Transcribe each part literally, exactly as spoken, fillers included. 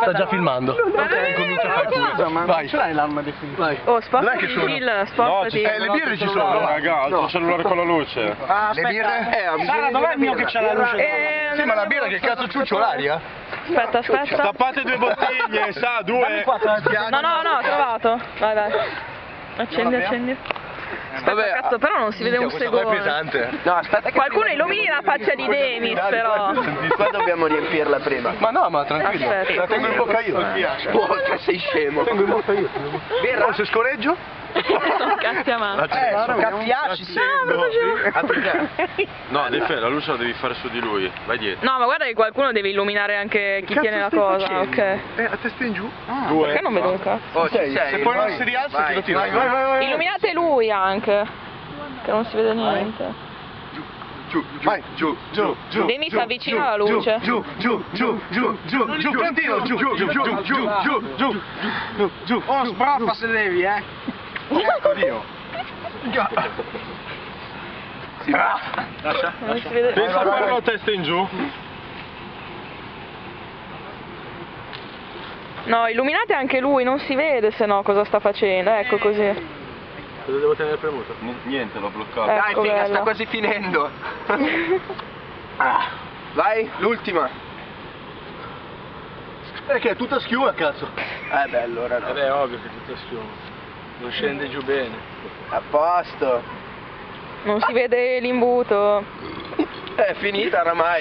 Sta già filmando. Ok, comincia a fare pure. Vai. Ce l'hai l'arma definita? Vai. Oh, spostati il spostati. Eh, le birre ci sono, raga, altro cellulare con la luce. Ah, Le birre? Eh, Sara, dov'è il mio che c'ha la luce? Eh, Sì, ma la birra che cazzo ciuccio l'aria? Aspetta, aspetta. Tappate due bottiglie, sa, due. No, no, no, ho trovato. Vai, vai. Accendi, accendi. Aspetta, Vabbè, cazzo, però non si vede un Questo qua è secondo. pesante. No, aspetta che... Qualcuno illumini la faccia di Demis, però. Qua dobbiamo riempirla prima. Ma no, ma tranquillo. Aspetta. La tengo in bocca io. Porca, sei scemo. La tengo in bocca io. Birra? Oh, se scoreggio? Sono cazzi a mano. Eh, cazziasci, sì. No, devi fare, la luce la devi fare su di lui, vai dietro. No, ma guarda che qualcuno deve illuminare anche chi tiene la cosa, ok. Eh, a testa in giù. Due. Perché non vedo un cazzo? Oh, ci sei. Se poi non si rialza ti lo tiro. Vai, vai, vai. Illuminate lui anche, che non si vede niente. Giù, vai, giù, giù, giù. Demis si avvicina alla luce. Giù, giù, giù, giù, giù, giù, Frontino, giù, giù, giù, giù, giù, giù, giù, giù, giù. Oh, sbraffa se devi, eh. Ecco Dio. Lascia. Non si vede. Pensa a fare la testa in giù. No, illuminate anche lui, non si vede se no cosa sta facendo. Ecco così. Cosa devo tenere premuto? Niente, l'ho bloccato. Eh. Dai, Ecco, figa, bello. sta quasi finendo. Ah, vai, l'ultima. Eh, che è tutta schiuma, cazzo. Eh beh, allora no. Beh, è ovvio che è tutta schiuma. Non scende giù bene. A posto. Non si vede l'imbuto. È finita oramai.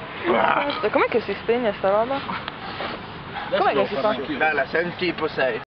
Com'è che si spegne sta roba? Com'è che si fa? Bella, sei un tipo, sei.